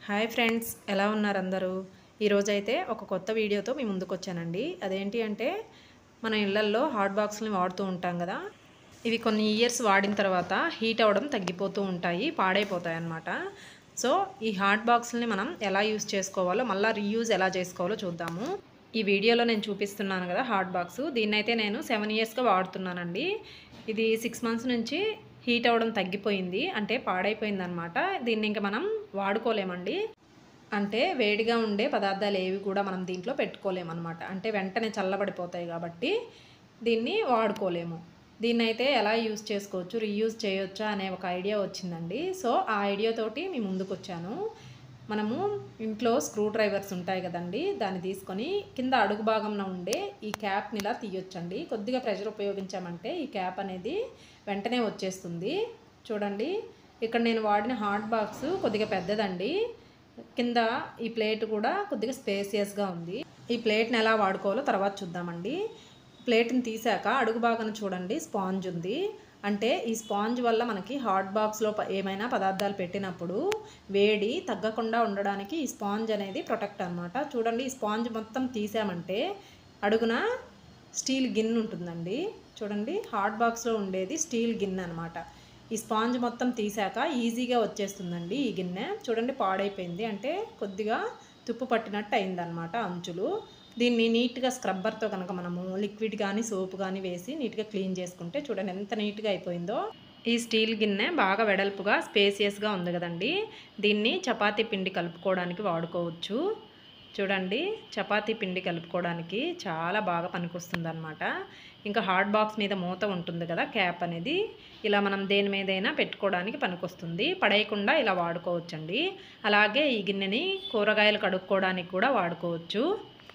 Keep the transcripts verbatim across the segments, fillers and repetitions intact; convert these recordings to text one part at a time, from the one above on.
Hi friends, ఎలా ఉన్నారు అందరూ? ఈరోజైతే ఒక కొత్త వీడియోతో మీ ముందుకు వచ్చానండి. అదేంటి అంటే మన ఇళ్లల్లో హాట్ బాక్స్ని వాడుతూ ఉంటాం కదా. ఇవి కొన్ని ఇయర్స్ వాడిన తర్వాత హీట్ అవ్వడం తగ్గిపోతూ ఉంటాయి, పాడైపోతాయి అన్నమాట. సో ఈ హాట్ బాక్స్ని మనం ఎలా యూజ్ చేసుకోవాలో, మళ్ళీ రీయూజ్ ఎలా చేసుకోవాలో చూద్దాము. ఈ వీడియోలో నేను చూపిస్తున్నాను కదా హాట్ బాక్స్, దీన్ని అయితే నేను సెవెన్ ఇయర్స్గా వాడుతున్నానండి. ఇది సిక్స్ మంత్స్ నుంచి హీట్ అవ్వడం తగ్గిపోయింది, అంటే పాడైపోయింది అనమాట. దీన్ని ఇంకా మనం వాడుకోలేమండి. అంటే వేడిగా ఉండే పదార్థాలు ఏవి కూడా మనం దీంట్లో పెట్టుకోలేమన్నమాట. అంటే వెంటనే చల్లబడిపోతాయి కాబట్టి దీన్ని వాడుకోలేము. దీన్ని అయితే ఎలా యూజ్ చేసుకోవచ్చు, రీయూజ్ చేయొచ్చా అనే ఒక ఐడియా వచ్చిందండి. సో ఆ ఐడియా తోటి మీ ముందుకు వచ్చాను. మనము ఇంట్లో స్క్రూ డ్రైవర్స్ ఉంటాయి కదండి, దాన్ని తీసుకొని కింద అడుగు భాగంలో ఉండే ఈ క్యాప్ని ఇలా తీయొచ్చండి. కొద్దిగా ప్రెషర్ ఉపయోగించామంటే ఈ క్యాప్ అనేది వెంటనే వచ్చేస్తుంది. చూడండి, ఇక్కడ నేను వాడిన హాట్ బాక్స్ కొద్దిగా పెద్దదండి. కింద ఈ ప్లేట్ కూడా కొద్దిగా స్పేసియస్గా ఉంది. ఈ ప్లేట్ని ఎలా వాడుకోవాలో తర్వాత చూద్దామండి. ప్లేట్ని తీసాక అడుగు భాగాన చూడండి స్పాంజ్ ఉంది. అంటే ఈ స్పాంజ్ వల్ల మనకి హాట్ బాక్స్లో ఏమైనా పదార్థాలు పెట్టినప్పుడు వేడి తగ్గకుండా ఉండడానికి ఈ స్పాంజ్ అనేది ప్రొటెక్ట్ అనమాట. చూడండి, ఈ స్పాంజ్ మొత్తం తీసామంటే అడుగున స్టీల్ గిన్నె ఉంటుందండి. చూడండి, హాట్ బాక్స్లో ఉండేది స్టీల్ గిన్నె అనమాట. ఈ స్పాంజ్ మొత్తం తీసాక ఈజీగా వచ్చేస్తుందండి ఈ గిన్నె. చూడండి, పాడైపోయింది, అంటే కొద్దిగా తుప్పు పట్టినట్టు అయిందనమాట అంచులు. దీన్ని నీట్గా స్క్రబ్బర్తో కనుక మనము లిక్విడ్ కానీ సోప్ కానీ వేసి నీట్గా క్లీన్ చేసుకుంటే చూడండి ఎంత నీట్గా అయిపోయిందో. ఈ స్టీల్ గిన్నె బాగా వెడల్పుగా స్పేసియస్గా ఉంది కదండి. దీన్ని చపాతీ పిండి కలుపుకోవడానికి వాడుకోవచ్చు. చూడండి, చపాతీ పిండి కలుపుకోవడానికి చాలా బాగా పనికొస్తుంది అనమాట. ఇంకా హాట్ బాక్స్ మీద మూత ఉంటుంది కదా, క్యాప్ అనేది, ఇలా మనం దేని మీదైనా పెట్టుకోవడానికి పనికొస్తుంది. పడేయకుండా ఇలా వాడుకోవచ్చండి. అలాగే ఈ గిన్నెని కూరగాయలు కడుక్కోవడానికి కూడా వాడుకోవచ్చు.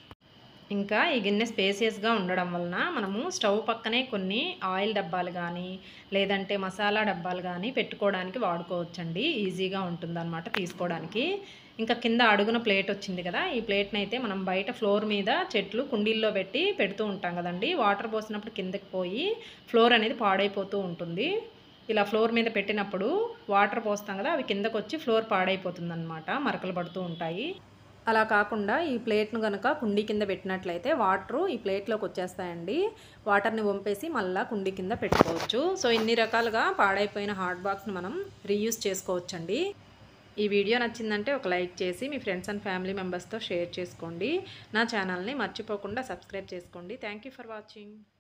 ఇంకా ఈ గిన్నె స్పేసియస్గా ఉండడం వలన మనము స్టవ్ పక్కనే కొన్ని ఆయిల్ డబ్బాలు కానీ లేదంటే మసాలా డబ్బాలు కానీ పెట్టుకోవడానికి వాడుకోవచ్చండి. ఈజీగా ఉంటుందన్నమాట తీసుకోవడానికి. ఇంకా కింద అడుగున ప్లేట్ వచ్చింది కదా, ఈ ప్లేట్ని అయితే మనం బయట ఫ్లోర్ మీద చెట్లు కుండీల్లో పెట్టి పెడుతూ ఉంటాం కదండి. వాటర్ పోసినప్పుడు కిందకి పోయి ఫ్లోర్ అనేది పాడైపోతూ ఉంటుంది. ఇలా ఫ్లోర్ మీద పెట్టినప్పుడు వాటర్ పోస్తాం కదా, అవి కిందకు వచ్చి ఫ్లోర్ పాడైపోతుంది అనమాట, మరకలు పడుతూ ఉంటాయి. అలా కాకుండా ఈ ప్లేట్ను కనుక కుండీ కింద పెట్టినట్లయితే వాటరు ఈ ప్లేట్లోకి వచ్చేస్తాయండి. వాటర్ని వంపేసి మళ్ళీ కుండీ కింద పెట్టుకోవచ్చు. సో ఇన్ని రకాలుగా పాడైపోయిన హాట్ బాక్స్ని మనం రీయూజ్ చేసుకోవచ్చండి. ఈ వీడియో నచ్చిందంటే ఒక లైక్ చేసి మీ ఫ్రెండ్స్ అండ్ ఫ్యామిలీ మెంబర్స్తో షేర్ చేసుకోండి. నా ఛానల్ని మర్చిపోకుండా సబ్స్క్రైబ్ చేసుకోండి. Thank you for watching.